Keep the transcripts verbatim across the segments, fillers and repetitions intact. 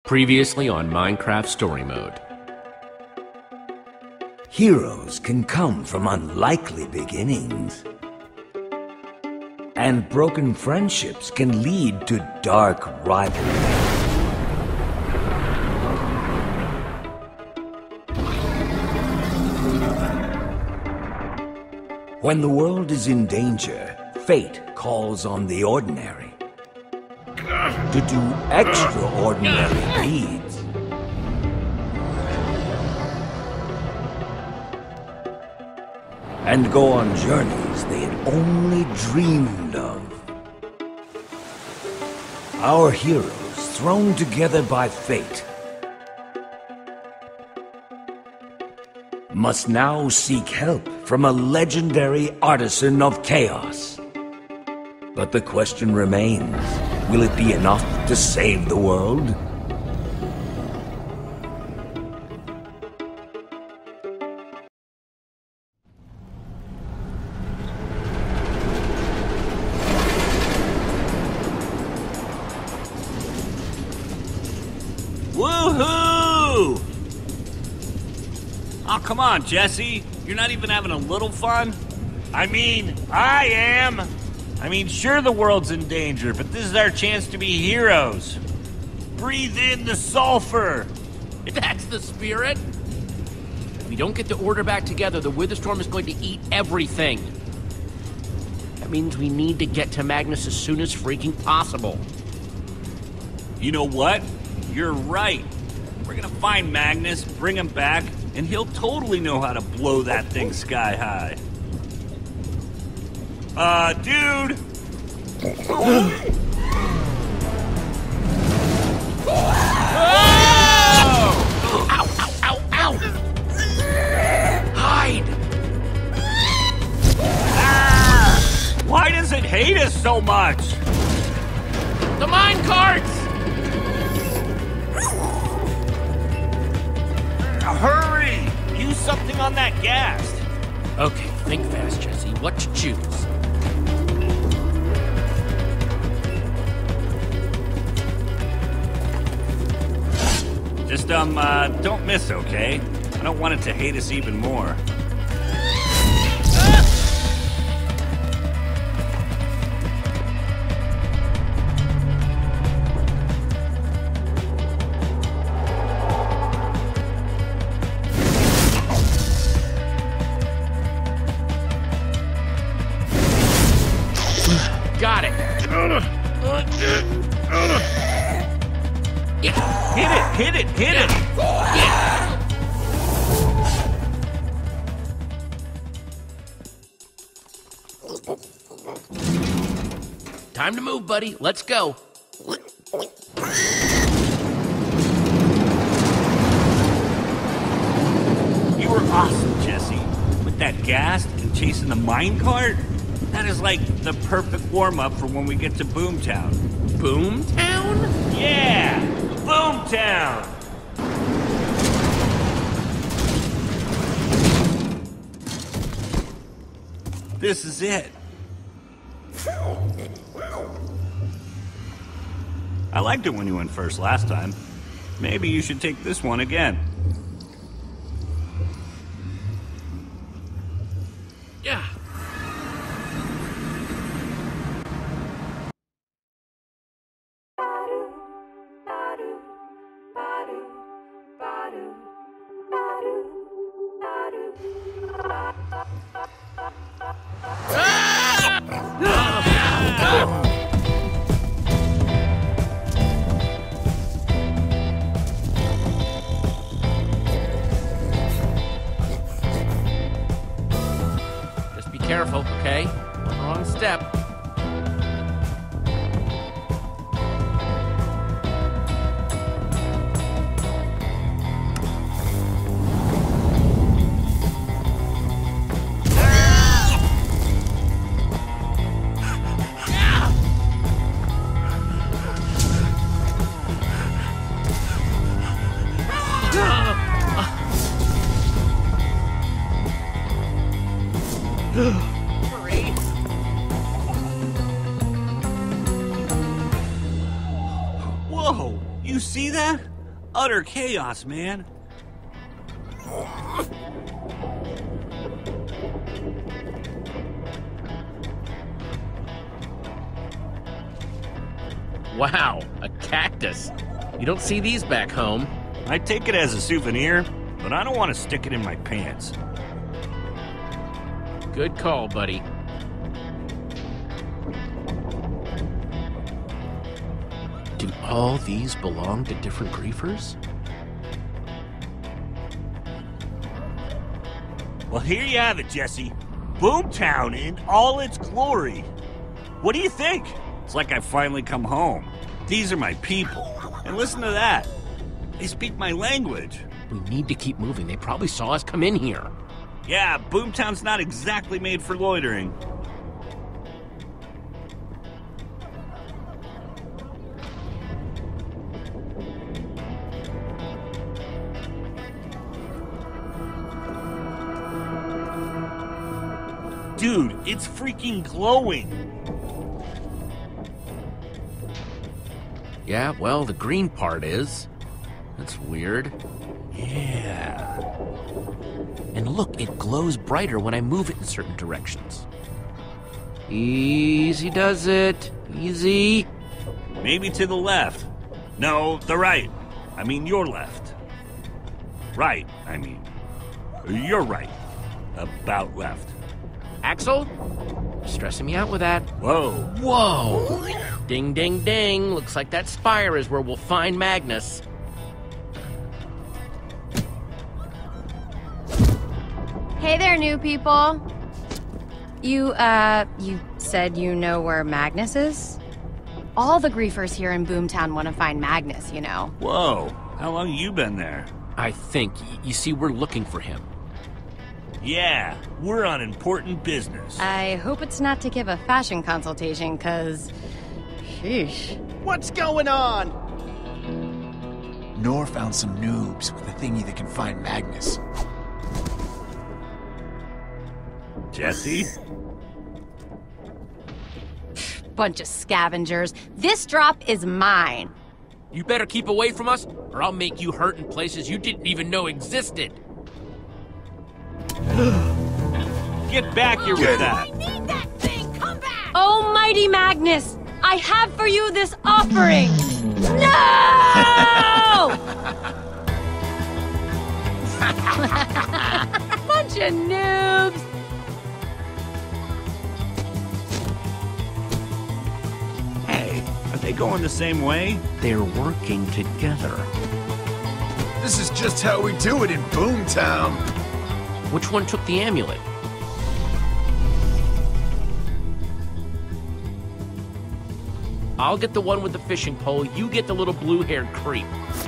Previously on Minecraft Story Mode. Heroes can come from unlikely beginnings. And broken friendships can lead to dark rivalry. When the world is in danger, fate calls on the ordinary to do extraordinary deeds. And go on journeys they had only dreamed of. Our heroes, thrown together by fate, must now seek help from a legendary artisan of chaos. But the question remains, will it be enough to save the world? Woohoo! Oh, come on, Jesse. You're not even having a little fun? I mean, I am. I mean, sure the world's in danger, but this is our chance to be heroes. Breathe in the sulfur. That's the spirit. If we don't get the order back together, the Witherstorm is going to eat everything. That means we need to get to Magnus as soon as freaking possible. You know what? You're right. We're gonna find Magnus, bring him back, and he'll totally know how to blow that thing sky high. Uh, dude! Oh! Ow, ow, ow, ow! Hide! Ah! Why does it hate us so much? The mine carts! Hurry! Use something on that gas. Okay, think fast, Jesse. What to choose? Just, um, uh, don't miss, okay? I don't want it to hate us even more. Got it. Yeah. Hit it, hit it, hit it! Yeah. Time to move, buddy. Let's go. You were awesome, Jesse. With that gas and chasing the minecart, that is like the perfect warm-up for when we get to Boomtown. Boomtown? Yeah! Boomtown! This is it. I liked it when you went first last time. Maybe you should take this one again. Yeah. Just be careful, okay? One wrong step. Hurry! Whoa! You see that? utter chaos, man. Wow, a cactus. You don't see these back home. I take it as a souvenir, but I don't want to stick it in my pants. Good call, buddy. Do all these belong to different griefers? Well, here you have it, Jesse. Boomtown in all its glory. What do you think? It's like I finally come home. These are my people. And listen to that. They speak my language. We need to keep moving. They probably saw us come in here. Yeah, Boomtown's not exactly made for loitering. Dude, it's freaking glowing. Yeah, well, the green part is. That's weird. Yeah. And look, it glows brighter when I move it in certain directions. Easy does it. Easy. Maybe to the left. No, the right. I mean your left. Right, I mean. You're right. About left. Axel? You're stressing me out with that. Whoa. Whoa! Ding, ding, ding. Looks like that spire is where we'll find Magnus. Hey there, new people. You, uh, you said you know where Magnus is? All the griefers here in Boomtown want to find Magnus, you know. Whoa. How long you been there? I think. Y- you see, we're looking for him. Yeah, we're on important business. I hope it's not to give a fashion consultation, cause... Sheesh. What's going on? Nor found some noobs with a thingy that can find Magnus. Jesse? Bunch of scavengers. This drop is mine. You better keep away from us, or I'll make you hurt in places you didn't even know existed. Get back here with that. I need that thing! Come back! Almighty Magnus! I have for you this offering! No! Bunch of noobs! Hey, are they going the same way? They're working together. This is just how we do it in Boomtown. Which one took the amulet? I'll get the one with the fishing pole, you get the little blue-haired creep.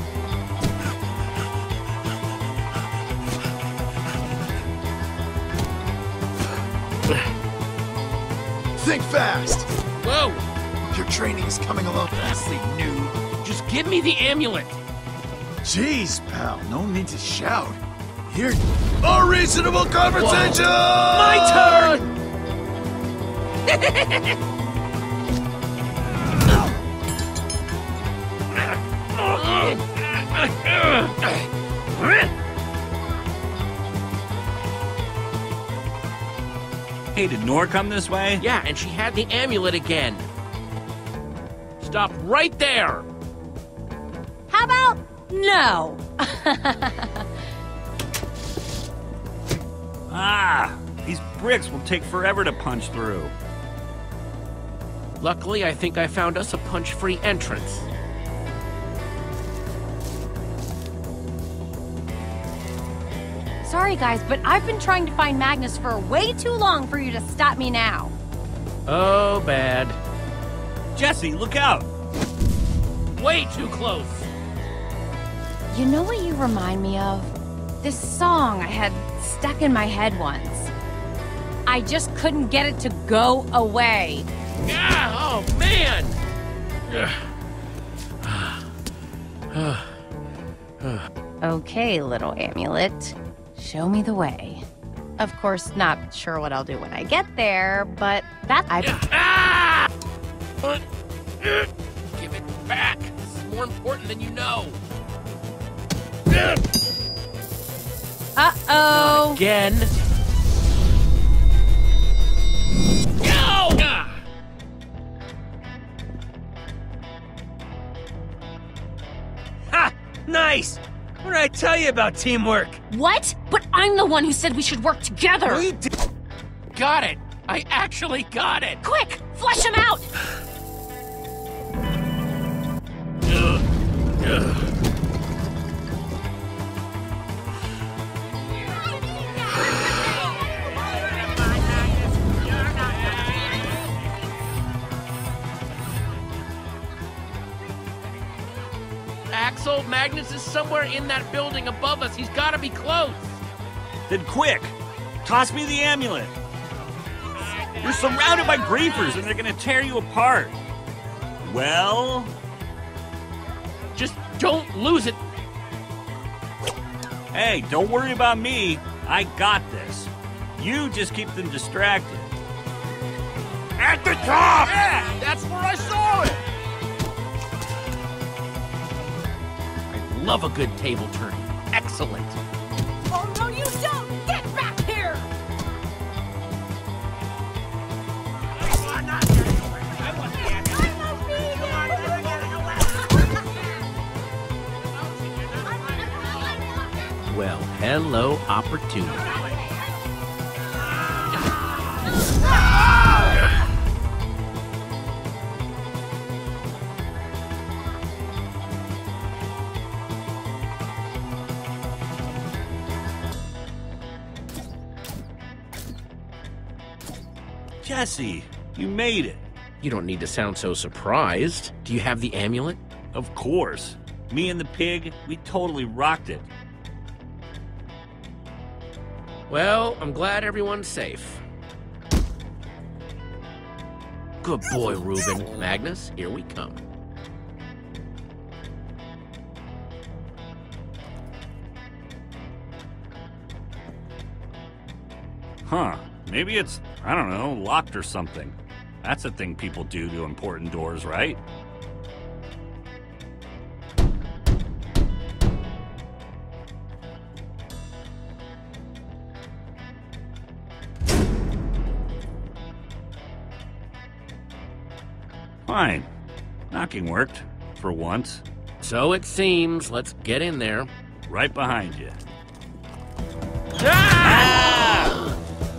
Think fast. Whoa! Your training is coming along fastly, noob. Just give me the amulet! Jeez, pal, no need to shout. Here, a reasonable conversation! My turn! Hey, did Nor come this way? Yeah, and she had the amulet again. Stop right there! How about no? Ah, these bricks will take forever to punch through. Luckily, I think I found us a punch-free entrance. Sorry, guys, but I've been trying to find Magnus for way too long for you to stop me now. Oh, bad. Jesse, look out! Way too close! You know what you remind me of? This song I had stuck in my head once. I just couldn't get it to go away. Yeah, oh man! Okay, little amulet. Show me the way. Of course, not sure what I'll do when I get there, but that I... Ah! Give it back. This is more important than you know. Uh-oh. Again. Ha! Nice! What did I tell you about teamwork? What? But I'm the one who said we should work together! You did. Got it. I actually got it. Quick! Flush him out! Axel, Magnus is somewhere in that building above us. He's got to be close. Then quick, toss me the amulet. You're surrounded by griefers and they're gonna tear you apart. Well... Just don't lose it. Hey, don't worry about me. I got this. You just keep them distracted. At the top! Yeah, that's where I saw it. I love a good table turn. Excellent. Oh, no, you don't! Get back here! Well, hello, opportunity. Jesse, you made it. You don't need to sound so surprised. Do you have the amulet? Of course. Me and the pig, we totally rocked it. Well, I'm glad everyone's safe. Good boy, Reuben. Magnus, here we come. Huh. Maybe it's, I don't know, locked or something. That's a thing people do to important doors, right? Fine. Knocking worked. For once. So it seems. Let's get in there. Right behind you. Ah!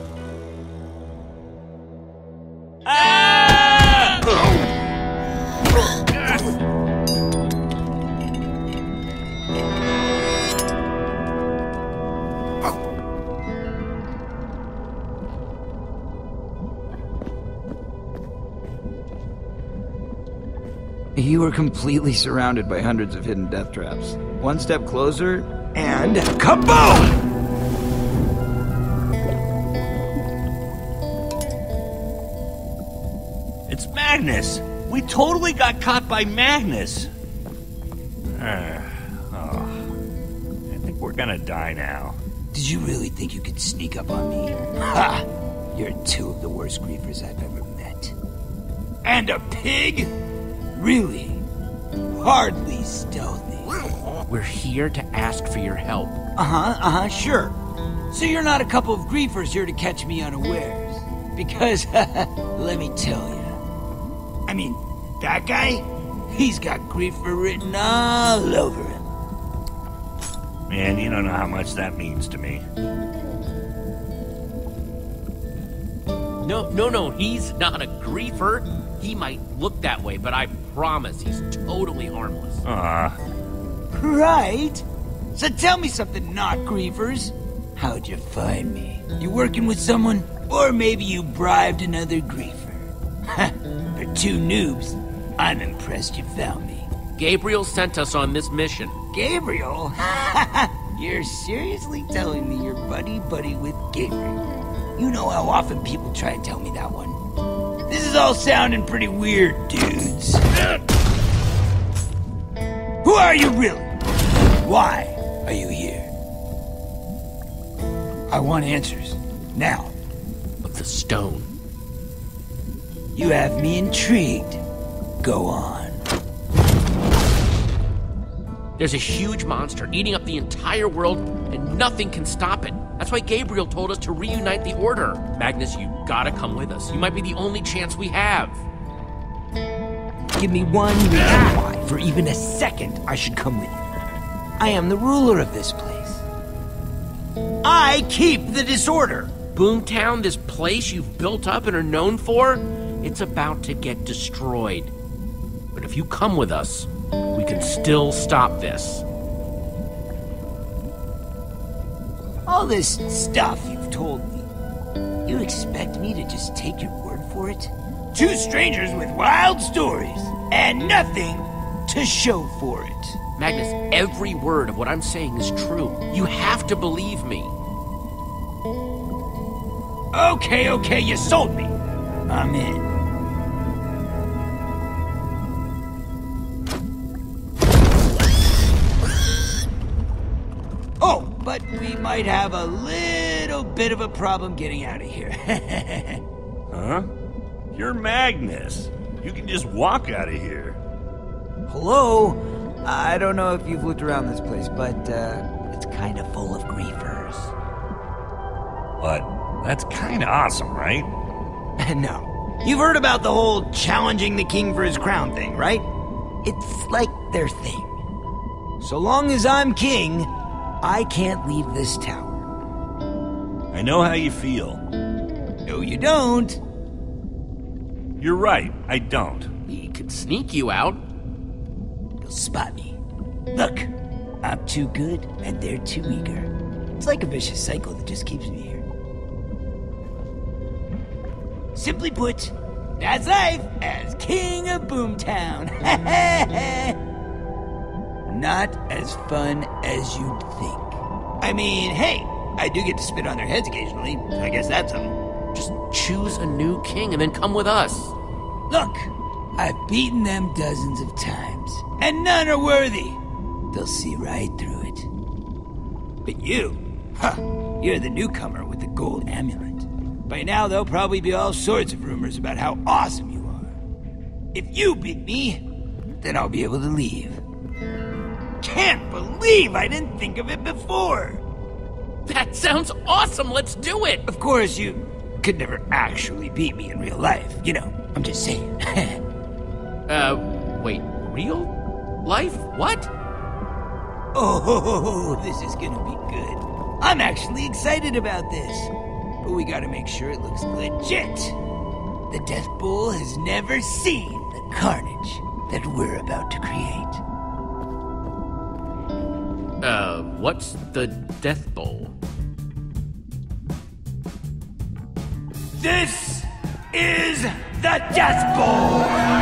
Ah! You were completely surrounded by hundreds of hidden death traps. One step closer, and kaboom! It's Magnus! We totally got caught by Magnus! Uh, oh, I think we're gonna die now. Did you really think you could sneak up on me? Ha! You're two of the worst griefers I've ever met. And a pig? Really? Hardly stealthy. We're here to ask for your help. Uh-huh, uh-huh, sure. So you're not a couple of griefers here to catch me unawares. Because, let me tell you. I mean, that guy? He's got griefer written all over him. Man, you don't know how much that means to me. No, no, no, he's not a griefer. He might look that way, but I promise he's totally harmless. Ah. Right? So tell me something, not griefers. How'd you find me? You working with someone? Or maybe you bribed another griefer? For two noobs, I'm impressed you found me. Gabriel sent us on this mission. Gabriel? You're seriously telling me you're buddy-buddy with Gabriel? You know how often people try and tell me that one. This is all sounding pretty weird, dudes. Who are you really? Why are you here? I want answers. Now. Of the stone. You have me intrigued. Go on. There's a huge monster eating up the entire world, and nothing can stop it. That's why Gabriel told us to reunite the Order. Magnus, you gotta come with us. You might be the only chance we have. Give me one reason why, for even a second, I should come with you. I am the ruler of this place. I keep the disorder. Boomtown, this place you've built up and are known for, it's about to get destroyed. But if you come with us, we can still stop this. All this stuff you've told me, you expect me to just take your word for it? Two strangers with wild stories, and nothing to show for it. Magnus, every word of what I'm saying is true. You have to believe me. Okay, okay, you sold me. I'm in. Oh, but we might have a little bit of a problem getting out of here. Huh? You're Magnus. You can just walk out of here. Hello? I don't know if you've looked around this place, but uh, it's kind of full of griefers. But that's kind of awesome, right? No. You've heard about the whole challenging the king for his crown thing, right? It's like their thing. So long as I'm king, I can't leave this tower. I know how you feel. No, you don't. You're right, I don't. We could sneak you out. They'll spot me. Look, I'm too good and they're too eager. It's like a vicious cycle that just keeps me here. Simply put, that's life as king of Boomtown. Not as fun as you'd think. I mean, hey, I do get to spit on their heads occasionally, so I guess that's something. Just choose a new king and then come with us. Look, I've beaten them dozens of times, and none are worthy. They'll see right through it. But you, huh, you're the newcomer with the gold amulet. By now, there'll probably be all sorts of rumors about how awesome you are. If you beat me, then I'll be able to leave. Can't believe I didn't think of it before. That sounds awesome. Let's do it. Of course, you could never actually beat me in real life. You know, I'm just saying. uh, wait, real life? What? Oh, this is gonna be good. I'm actually excited about this. But we gotta make sure it looks legit. The Death Bowl has never seen the carnage that we're about to create. Uh, what's the Death Bowl? This is the Death Bowl!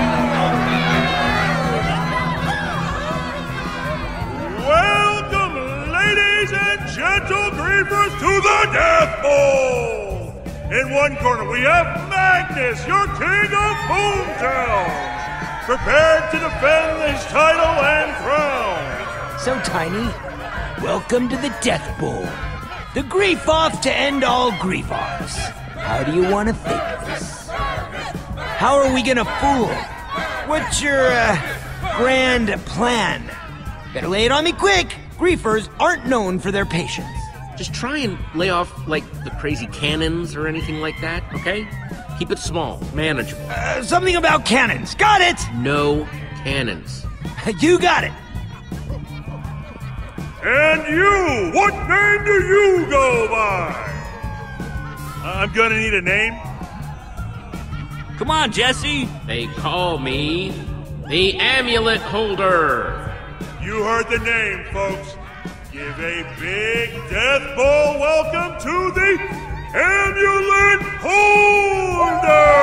Welcome, ladies and gentle griefers, to the Death Bowl! In one corner, we have Magnus, your king of Boomtown, prepared to defend his title and crown. So, Tiny, welcome to the Death Bowl. The grief-off to end all grief-offs. How do you want to think of this? How are we gonna fool him? What's your, uh, grand plan? Better lay it on me quick. Griefers aren't known for their patience. Just try and lay off, like, the crazy cannons or anything like that, okay? Keep it small, manageable. Uh, something about cannons. Got it! No cannons. You got it. And you, what name do you go by? I'm gonna need a name. Come on, Jesse. They call me the Amulet Holder. You heard the name, folks. Give a big Death Bowl welcome to the Amulet Holder!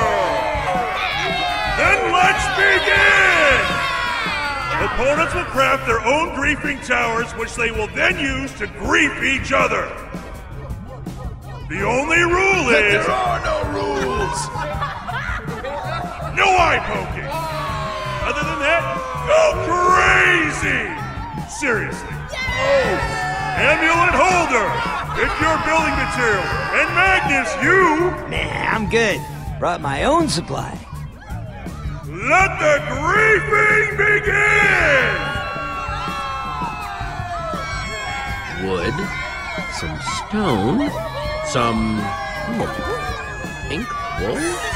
Then let's begin! Opponents will craft their own griefing towers, which they will then use to grief each other. The only rule is... There are no rules! No eye poking! Other than that, go crazy! Seriously. Oh! Amulet Holder! Pick your building material. And Magnus, you... Nah, I'm good. Brought my own supply. Let the griefing begin! wood, some stone, some hmm, pink wool.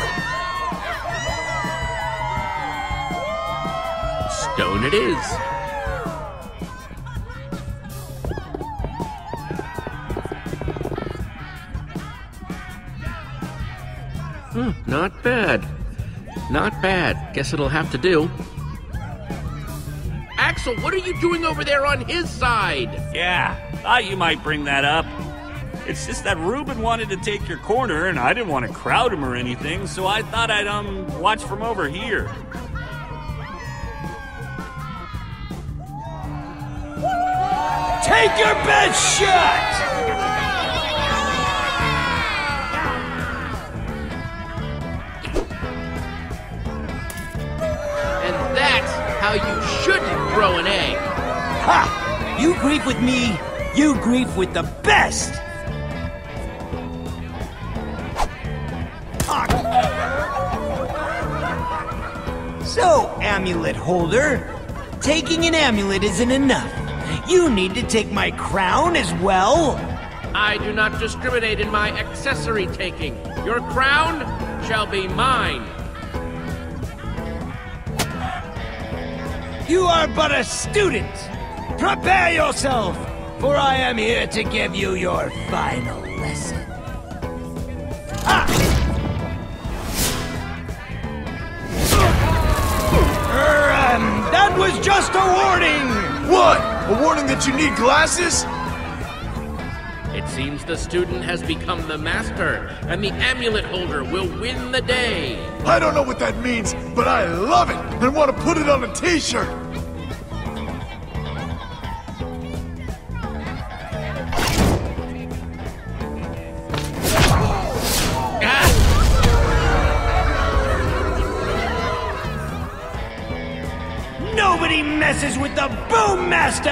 Stone it is. Hmm, not bad. Not bad. Guess it'll have to do. Axel, what are you doing over there on his side? Yeah, thought you might bring that up. It's just that Reuben wanted to take your corner, and I didn't want to crowd him or anything, so I thought I'd, um, watch from over here. Take your best shot! And that's how you shouldn't throw an egg. Ha! You grief with me, you grief with the best! So, amulet holder, taking an amulet isn't enough. You need to take my crown as well? I do not discriminate in my accessory taking. Your crown shall be mine. You are but a student. Prepare yourself, for I am here to give you your final lesson. Ah! Er, um, that was just a warning! What? A warning that you need glasses? It seems the student has become the master, and the amulet holder will win the day. I don't know what that means, but I love it and want to put it on a t-shirt. Nobody messes with the Boom Master!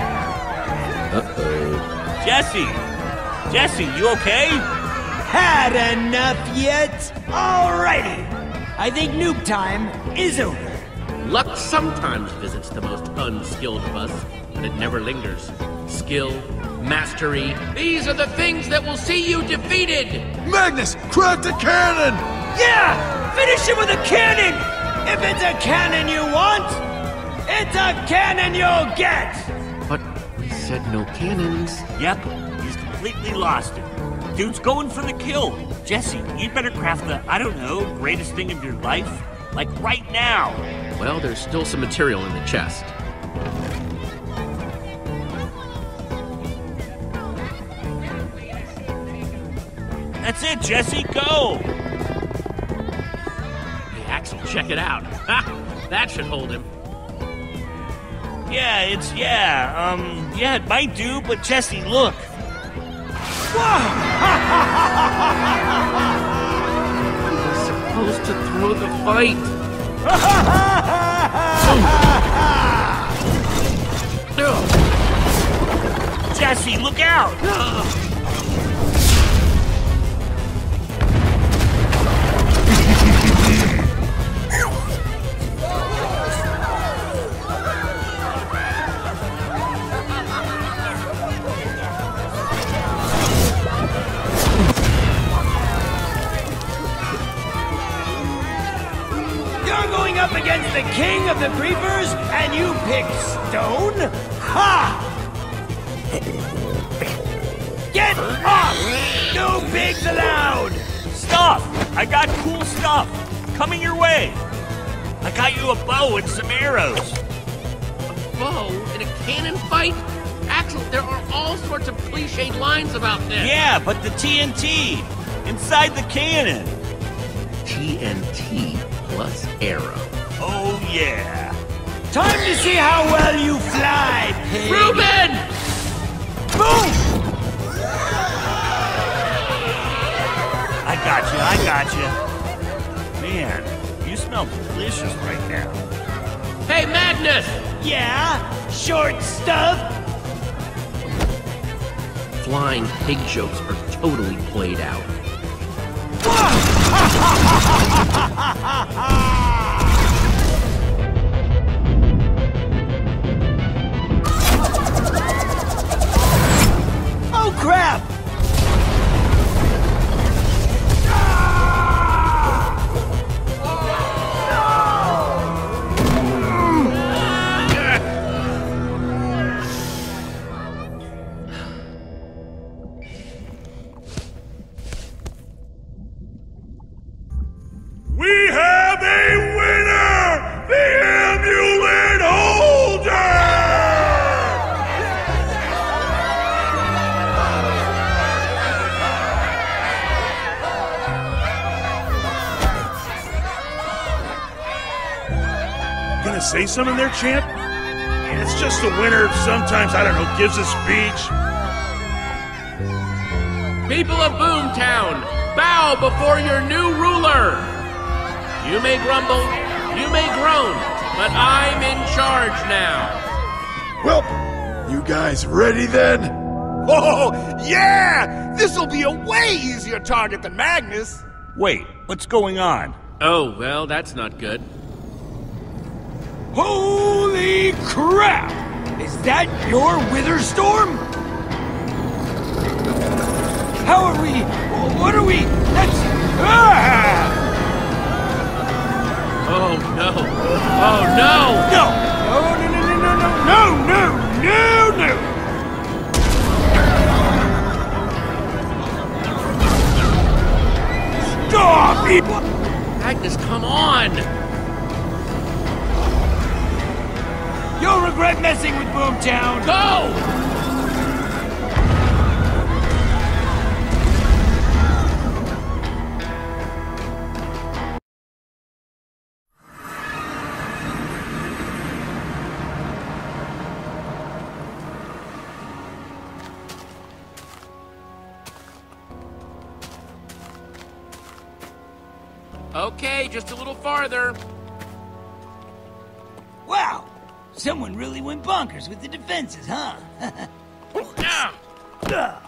Uh-oh. Jesse! Jesse, you okay? Had enough yet? Alrighty. I think noob time is over. Luck sometimes visits the most unskilled of us, but it never lingers. Skill, mastery, these are the things that will see you defeated! Magnus, crack the cannon! Yeah! Finish it with a cannon! If it's a cannon you want, it's a cannon you'll get! But we said no cannons. Yep, he's completely lost it. Dude's going for the kill. Jesse, you'd better craft the, I don't know, greatest thing of your life. Like right now. Well, there's still some material in the chest. That's it, Jesse, go! Hey, Axel, check it out. Ha! That should hold him. Yeah, it's, yeah, um, yeah, it might do, but Jesse, look. Supposed to throw the fight. Jesse, look out! Up against the king of the griefers, and you pick stone? Ha! Get off! No pigs allowed! Stuff! I got cool stuff! Coming your way! I got you a bow and some arrows! A bow in a cannon fight? Axel, there are all sorts of cliched lines about this. Yeah, but the T N T! Inside the cannon! T N T plus arrow. Oh, yeah. Time to see how well you fly, pig. Reuben! Boom! I got you, I got you. Man, you smell delicious right now. Hey, Magnus! Yeah? Short stuff? Flying pig jokes are totally played out. to say something there, champ? And it's just the winner sometimes, I don't know, gives a speech. People of Boomtown, bow before your new ruler. You may grumble, you may groan, but I'm in charge now. Well, you guys ready then? Oh, yeah! This'll be a way easier target than Magnus. Wait, what's going on? Oh, well, that's not good. Holy crap! Is that your Witherstorm? How are we? What are we? That's... Ah! Oh, no. Oh, no! No! No, no, no, no, no, no, no, no, no! Stop it! Magnus, come on! You'll regret messing with Boomtown! Go! Okay, just a little farther. Wow! Someone really went bonkers with the defenses, huh? Yeah.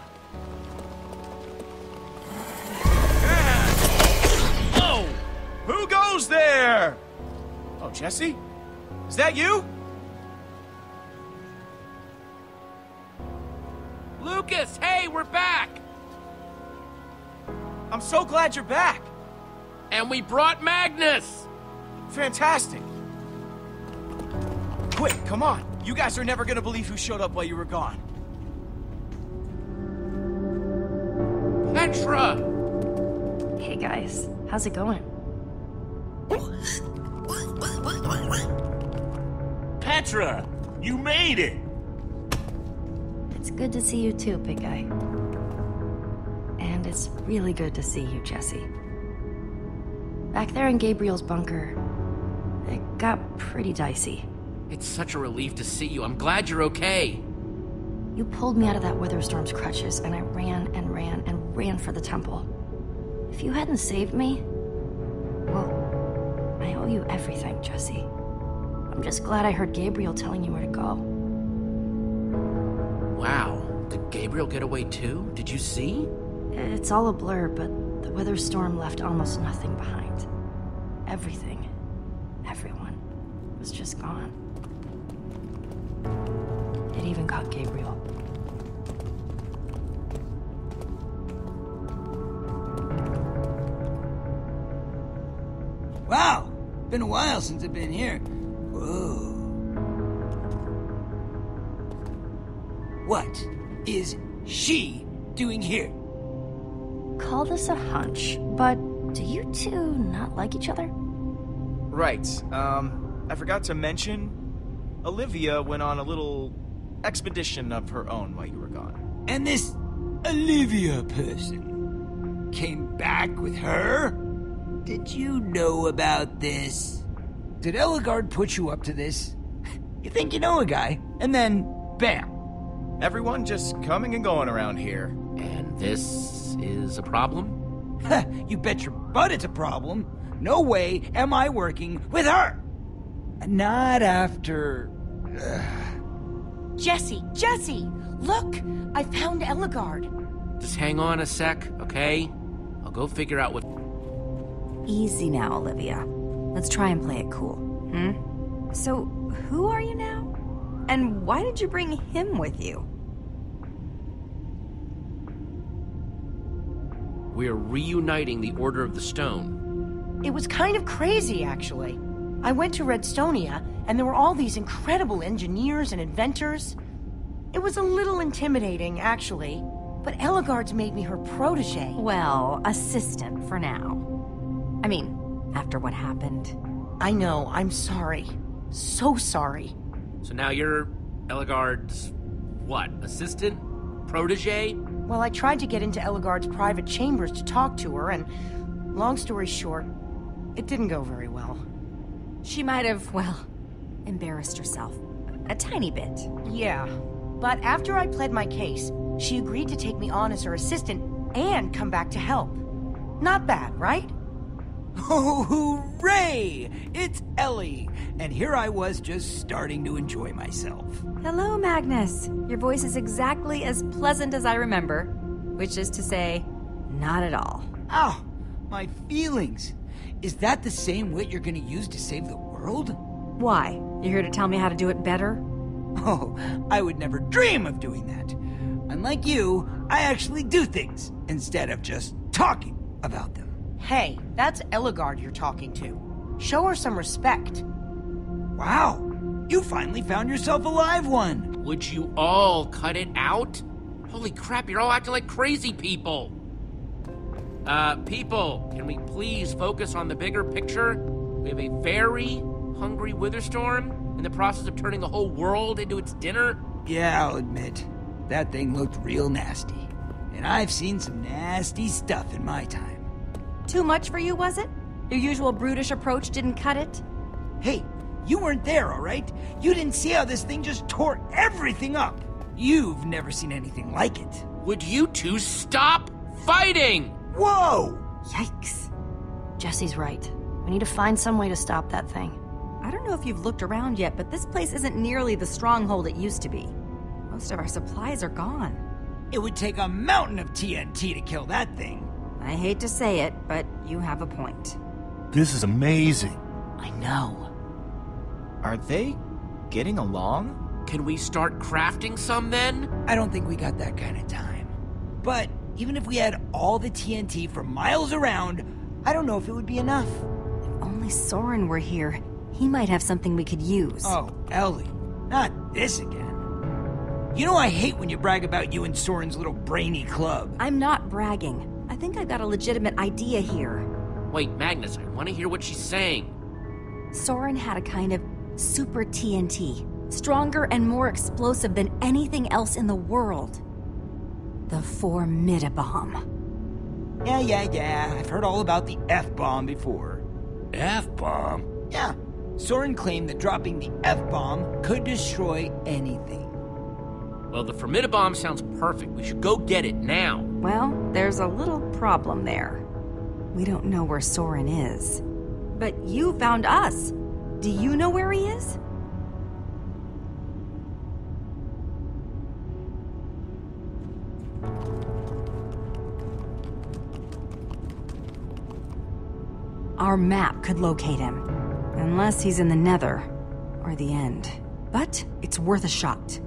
Oh! Who goes there? Oh, Jesse? Is that you? Lucas, hey, we're back! I'm so glad you're back. And we brought Magnus! Fantastic. Quick, come on. You guys are never gonna believe who showed up while you were gone. Petra! Hey guys, how's it going? Petra, you made it! It's good to see you too, big guy. And it's really good to see you, Jesse. Back there in Gabriel's bunker, it got pretty dicey. It's such a relief to see you. I'm glad you're okay. You pulled me out of that Witherstorm's crutches, and I ran and ran and ran for the temple. If you hadn't saved me, well, I owe you everything, Jesse. I'm just glad I heard Gabriel telling you where to go. Wow. Did Gabriel get away too? Did you see? It's all a blur, but the Witherstorm left almost nothing behind. Everything, everyone, was just gone. It even got Gabriel. Wow! Been a while since I've been here. Whoa. What is she doing here? Call this a hunch, but do you two not like each other? Right. Um, I forgot to mention, Olivia went on a little expedition of her own while you were gone. And this Olivia person came back with her? Did you know about this? Did Ellegaard put you up to this? You think you know a guy, and then, bam. Everyone just coming and going around here. And this is a problem? You bet your butt it's a problem. No way am I working with her. Not after... Jesse, Jesse! Look! I found Ellegaard. Just hang on a sec, okay? I'll go figure out what... Easy now, Olivia. Let's try and play it cool, hmm? So, who are you now? And why did you bring him with you? We're reuniting the Order of the Stone. It was kind of crazy, actually. I went to Redstonia, and there were all these incredible engineers and inventors. It was a little intimidating, actually, but Ellegaard's made me her protege. Well, assistant for now. I mean, after what happened. I know, I'm sorry. So sorry. So now you're Ellegaard's, what, assistant? Protege? Well, I tried to get into Ellegaard's private chambers to talk to her, and long story short, it didn't go very well. She might have, well, embarrassed herself. A tiny bit. Yeah. But after I pled my case, she agreed to take me on as her assistant and come back to help. Not bad, right? Oh, hooray! It's Ellie, and here I was just starting to enjoy myself. Hello, Magnus. Your voice is exactly as pleasant as I remember, which is to say, not at all. Oh, my feelings. Is that the same wit you're gonna use to save the world? Why? You're here to tell me how to do it better? Oh, I would never dream of doing that. Unlike you, I actually do things instead of just talking about them. Hey, that's Ellegaard you're talking to. Show her some respect. Wow, you finally found yourself a live one. Would you all cut it out? Holy crap, you're all acting like crazy people. Uh, people, can we please focus on the bigger picture? We have a very hungry Witherstorm in the process of turning the whole world into its dinner. Yeah, I'll admit, that thing looked real nasty. And I've seen some nasty stuff in my time. Too much for you, was it? Your usual brutish approach didn't cut it? Hey, you weren't there, all right? You didn't see how this thing just tore everything up. You've never seen anything like it. Would you two stop fighting? Whoa! Yikes. Jesse's right. We need to find some way to stop that thing. I don't know if you've looked around yet, but this place isn't nearly the stronghold it used to be. Most of our supplies are gone. It would take a mountain of T N T to kill that thing. I hate to say it, but you have a point. This is amazing. I know. Are they getting along? Can we start crafting some then? I don't think we got that kind of time. But even if we had all the T N T for miles around, I don't know if it would be enough. If only Soren were here, he might have something we could use. Oh, Ellie, not this again. You know I hate when you brag about you and Soren's little brainy club. I'm not bragging. I think I've got a legitimate idea here. Wait, Magnus, I want to hear what she's saying. Soren had a kind of super T N T. Stronger and more explosive than anything else in the world. The Formidabomb. Yeah, yeah, yeah. I've heard all about the F-bomb before. F-bomb? Yeah. Soren claimed that dropping the F-bomb could destroy anything. Well, the Formidabomb sounds perfect. We should go get it now. Well, there's a little problem there. We don't know where Soren is. But you found us. Do you know where he is? Our map could locate him. Unless he's in the Nether. Or the End. But it's worth a shot.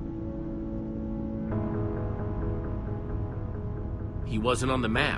He wasn't on the map.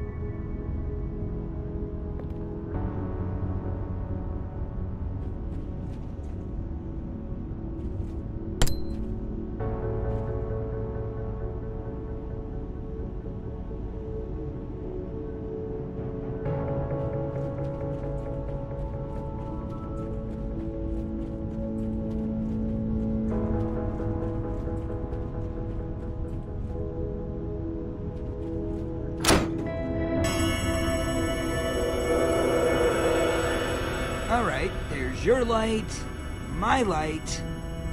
Alright, there's your light, my light.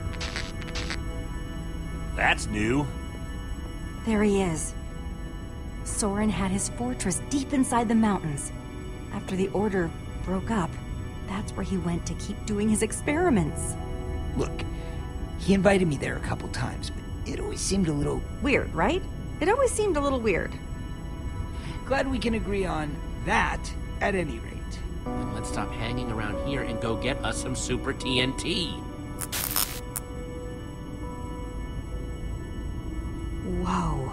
That's new. There he is. Soren had his fortress deep inside the mountains. After the Order broke up, that's where he went to keep doing his experiments. Look, he invited me there a couple times, but it always seemed a little... Weird, right? It always seemed a little weird. Glad we can agree on that, at any rate. Then let's stop hanging around here and go get us some super T N T. Whoa.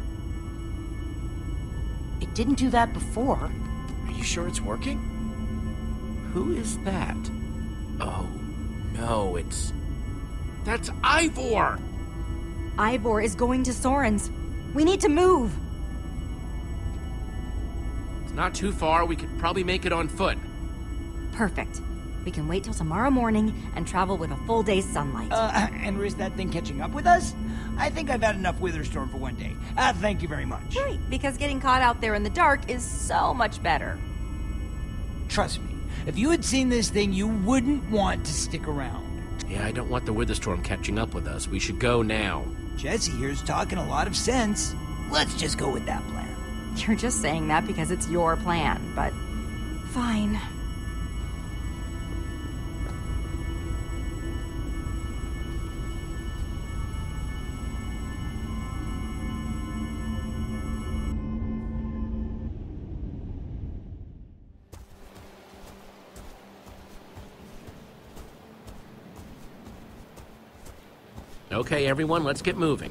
It didn't do that before. Are you sure it's working? Who is that? Oh, no, it's... That's Ivor! Ivor is going to Soren's. We need to move. It's not too far. We could probably make it on foot. Perfect. We can wait till tomorrow morning and travel with a full day's sunlight. Uh, and risk that thing catching up with us? I think I've had enough Witherstorm for one day. Uh, thank you very much. Right, because getting caught out there in the dark is so much better. Trust me, If you had seen this thing, you wouldn't want to stick around. Yeah, I don't want the Witherstorm catching up with us. We should go now. Jesse here's talking a lot of sense. Let's just go with that plan. You're just saying that because it's your plan, but fine. Okay, everyone, let's get moving.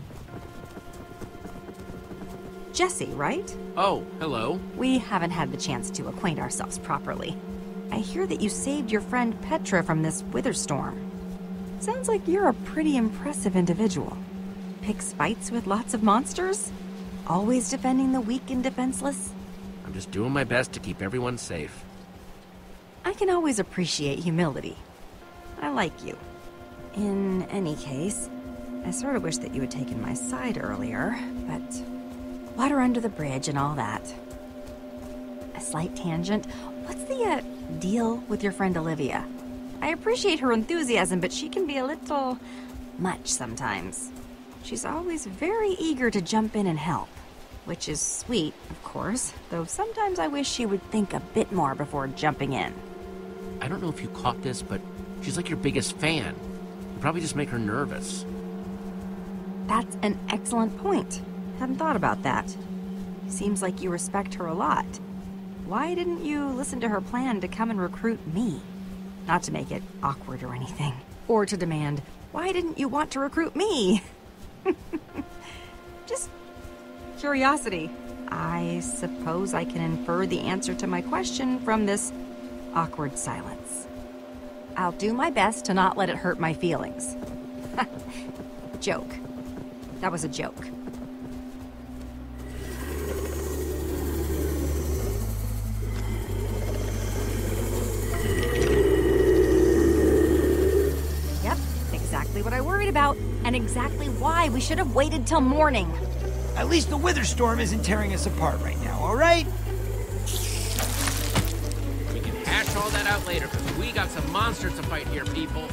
Jesse, right? Oh, hello. We haven't had the chance to acquaint ourselves properly. I hear that you saved your friend Petra from this Witherstorm. Sounds like you're a pretty impressive individual. Picks fights with lots of monsters? Always defending the weak and defenseless? I'm just doing my best to keep everyone safe. I can always appreciate humility. I like you. In any case, I sort of wish that you had taken my side earlier, but water under the bridge and all that. A slight tangent. What's the uh, deal with your friend Olivia? I appreciate her enthusiasm, but she can be a little much sometimes. She's always very eager to jump in and help, which is sweet, of course, though sometimes I wish she would think a bit more before jumping in. I don't know if you caught this, but she's like your biggest fan. You probably just make her nervous. That's an excellent point. Hadn't thought about that. Seems like you respect her a lot. Why didn't you listen to her plan to come and recruit me? Not to make it awkward or anything. Or to demand, why didn't you want to recruit me? Just curiosity. I suppose I can infer the answer to my question from this awkward silence. I'll do my best to not let it hurt my feelings. Joke. That was a joke. Yep, exactly what I worried about, and exactly why we should have waited till morning. At least the Witherstorm isn't tearing us apart right now, all right? We can hash all that out later, because we got some monsters to fight here, people.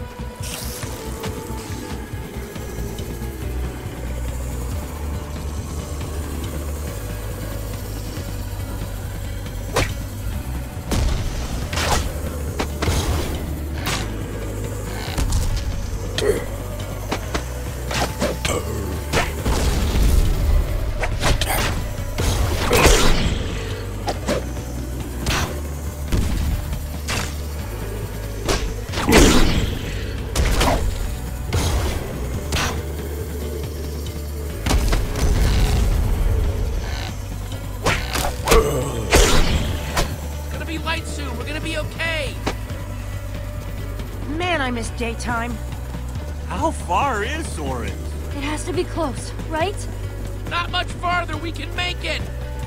Daytime. How far is Soren? It has to be close, right? Not much farther, we can make it!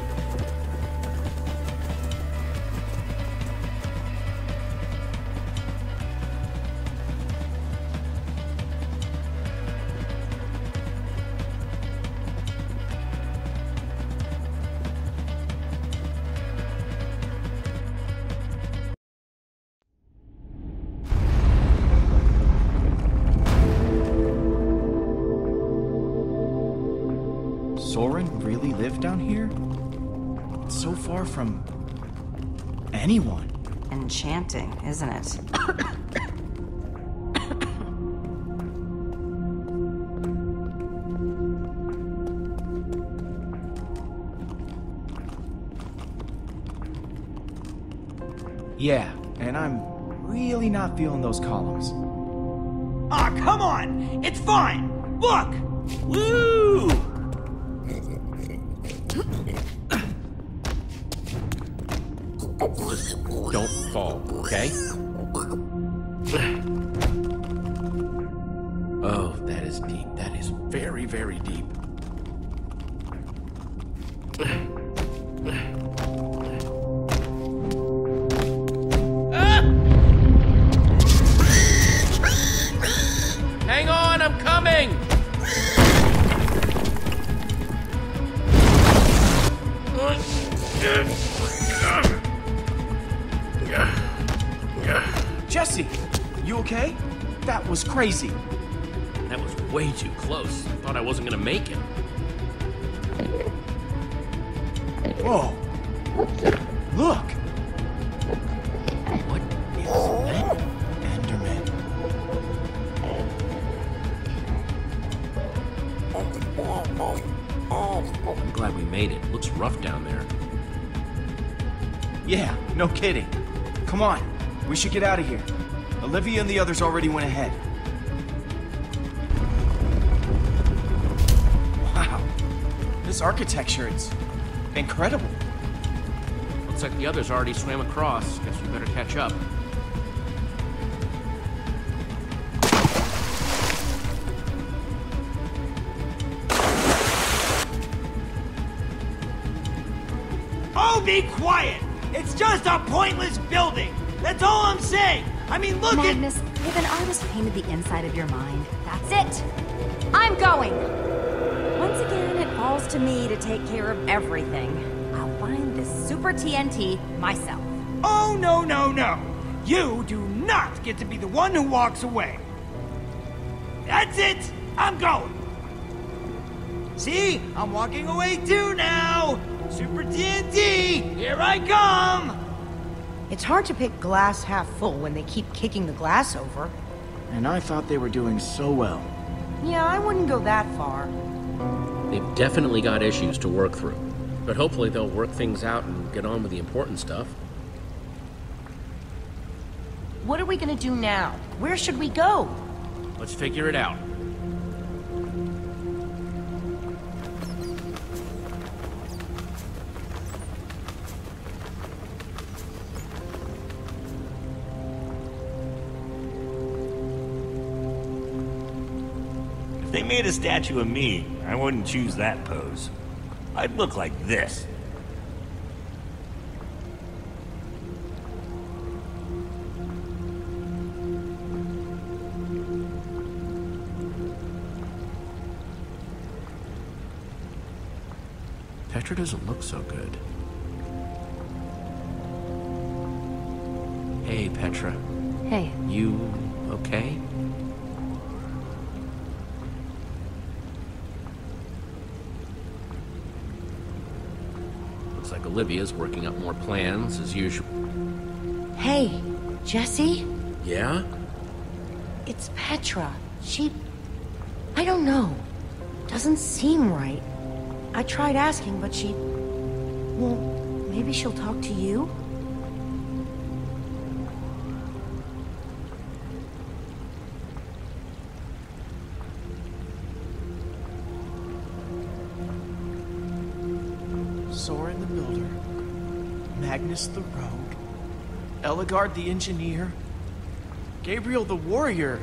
Soren really lived down here? It's so far from anyone. Enchanting, isn't it? Yeah, and I'm really not feeling those columns. Ah, come on! It's fine! Look! Woo! Just don't fall, okay? Oh, that is deep. That is very, very deep. Ah! Hang on, I'm coming! Jesse, you okay? That was crazy. That was way too close. I thought I wasn't gonna make it. Whoa. Look. What is that? Enderman. I'm glad we made it. Looks rough down there. Yeah, no kidding. Come on, we should get out of here. Olivia and the others already went ahead. Wow, this architecture, it's incredible. Looks like the others already swam across. Guess we better catch up. Oh, be quiet! It's just a pointless building! That's all I'm saying! I mean, look Magnus, at- if an artist painted the inside of your mind, that's it! I'm going! Once again, it falls to me to take care of everything. I'll find this super T N T myself. Oh, no, no, no! You do not get to be the one who walks away! That's it! I'm going! See? I'm walking away too now! Super T N T! Here I come! It's hard to pick glass half full when they keep kicking the glass over. And I thought they were doing so well. Yeah, I wouldn't go that far. They've definitely got issues to work through. But hopefully they'll work things out and get on with the important stuff. What are we gonna do now? Where should we go? Let's figure it out. If they made a statue of me, I wouldn't choose that pose. I'd look like this. Petra doesn't look so good. Hey, Petra. Hey. You okay? Looks like Olivia's working up more plans as usual. Hey, Jesse? Yeah? It's Petra. She... I don't know. Doesn't seem right. I tried asking, but she... Well, maybe she'll talk to you? Soren the Builder, Magnus the Rogue, Ellegaard the Engineer, Gabriel the Warrior.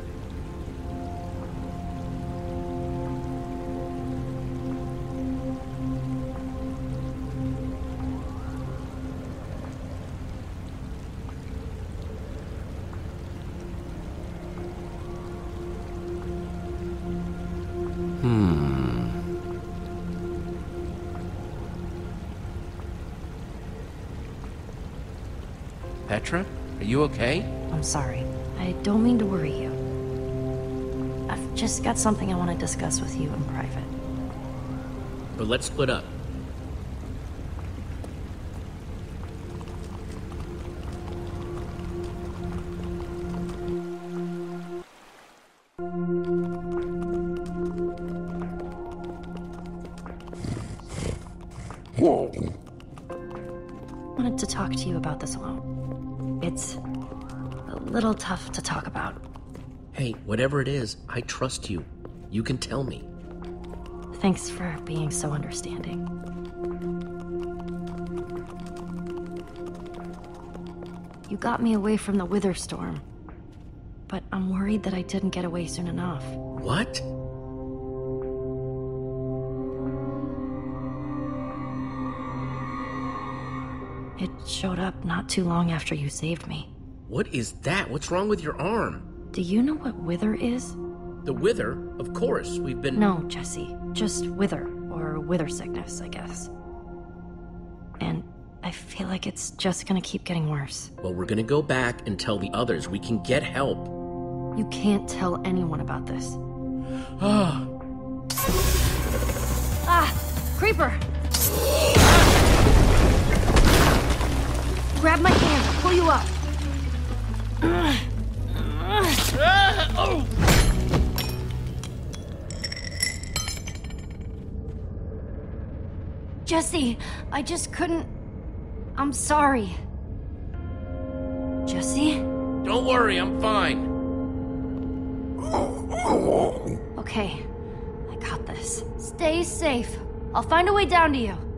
Petra, are you okay? I'm sorry. I don't mean to worry you. I've just got something I want to discuss with you in private. But let's split up. Wanted to talk to you about this alone. It's a little tough to talk about. Hey, whatever it is, I trust you. You can tell me. Thanks for being so understanding. You got me away from the Wither Storm, but I'm worried that I didn't get away soon enough. What? It showed up not too long after you saved me. What is that? What's wrong with your arm? Do you know what Wither is? The Wither? Of course, we've been... No, Jesse. Just Wither, or Wither sickness, I guess. And I feel like it's just gonna keep getting worse. Well, we're gonna go back and tell the others we can get help. You can't tell anyone about this. Ah. Ah! Creeper! Grab my hand, I'll pull you up. Oh! Jesse, I just couldn't... I'm sorry. Jesse? Don't worry, I'm fine. Okay, I got this. Stay safe. I'll find a way down to you.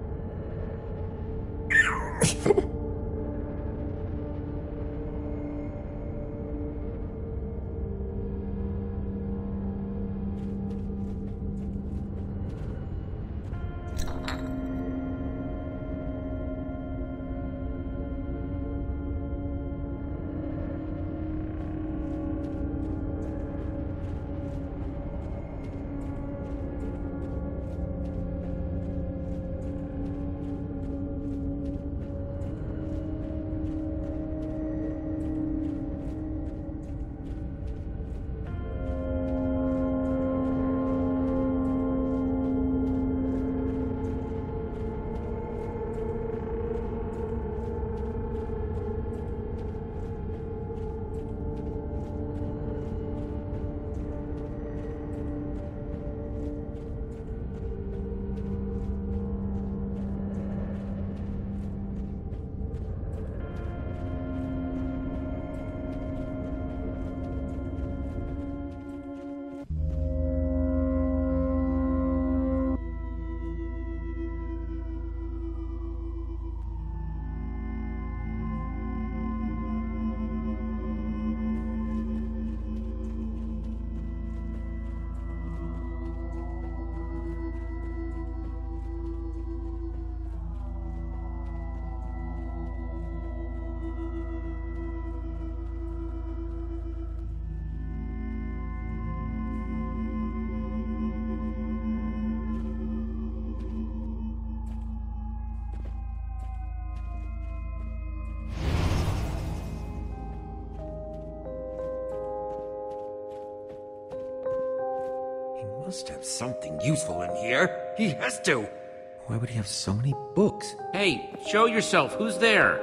Must have something useful in here. He has to. Why would he have so many books? Hey, show yourself. Who's there?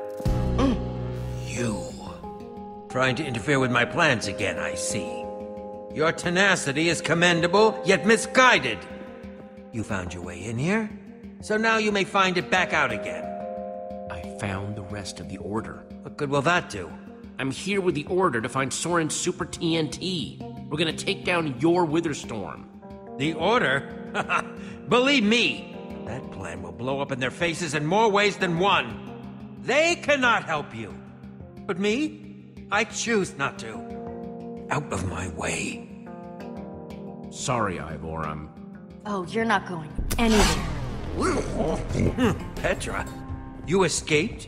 You. Trying to interfere with my plans again, I see. Your tenacity is commendable, yet misguided. You found your way in here, so now you may find it back out again. I found the rest of the Order. What good will that do? I'm here with the Order to find Soren's Super T N T. We're gonna take down your Witherstorm. The Order? Believe me, that plan will blow up in their faces in more ways than one. They cannot help you. But me? I choose not to. Out of my way. Sorry, Ivor, I'm... Oh, you're not going anywhere. Petra, you escaped?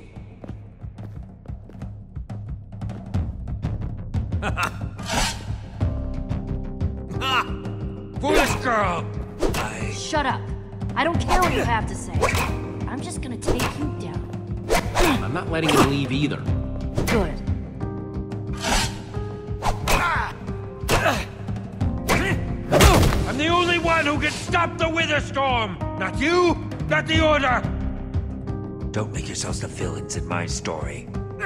Foolish girl! I... Shut up. I don't care what you have to say. I'm just gonna take you down. I'm not letting him leave either. Good. I'm the only one who can stop the Witherstorm! Not you, not the Order! Don't make yourselves the villains in my story.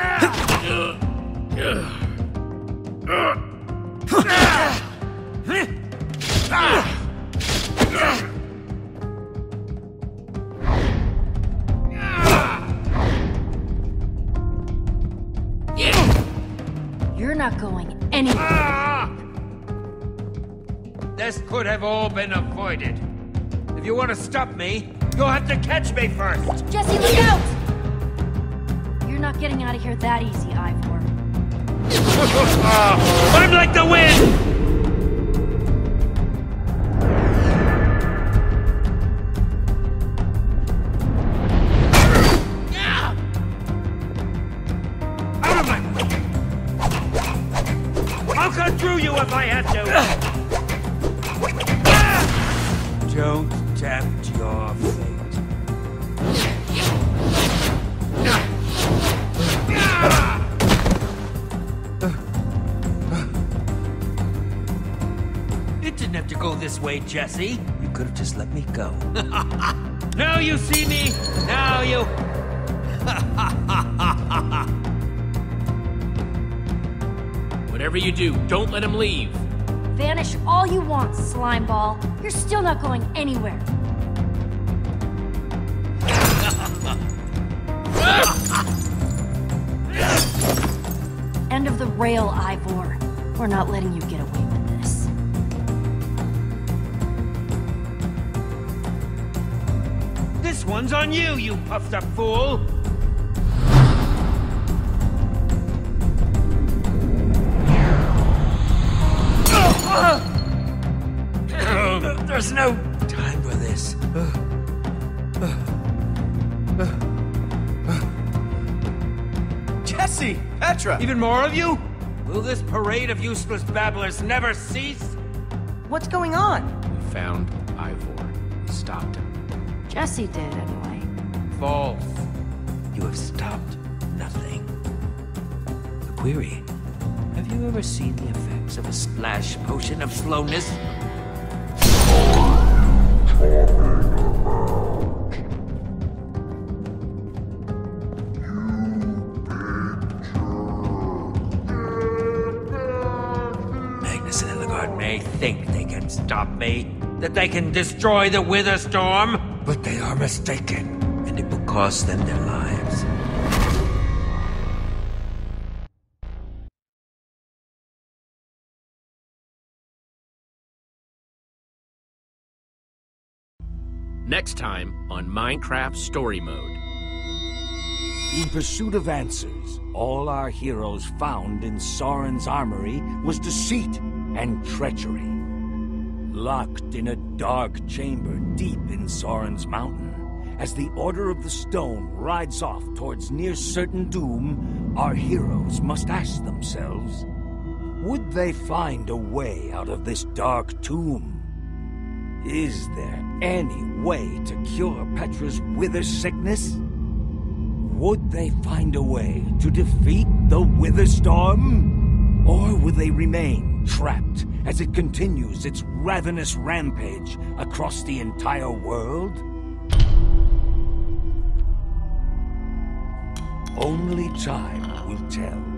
You're not going anywhere. This could have all been avoided. If you want to stop me, you'll have to catch me first! Jesse, look out! You're not getting out of here that easy, Ivor. I'm like the wind! Out of my way! I'll cut through you if I had to! Don't tempt your fate. didn't have to go this way, Jesse. You could have just let me go. Now you see me! Now you... Whatever you do, don't let him leave. Vanish all you want, slime ball. You're still not going anywhere. End of the rail, Ivor. We're not letting you get away with this. This one's on you, you puffed up fool! There's no time for this. Jesse! Petra! Even more of you? Will this parade of useless babblers never cease? What's going on? We found Ivor. We stopped him. Jesse did, anyway. False. You have stopped nothing. The query. Have you ever seen the effects of a splash potion of slowness? Magnus and Ellegaard may think they can stop me, that they can destroy the Witherstorm, but they are mistaken, and it will cost them their lives. Next time on Minecraft Story Mode. In pursuit of answers, all our heroes found in Soren's armory was deceit and treachery. Locked in a dark chamber deep in Soren's mountain, as the Order of the Stone rides off towards near certain doom, our heroes must ask themselves, would they find a way out of this dark tomb? Is there any way to cure Petra's wither sickness? Would they find a way to defeat the Witherstorm? Or will they remain trapped as it continues its ravenous rampage across the entire world? Only time will tell.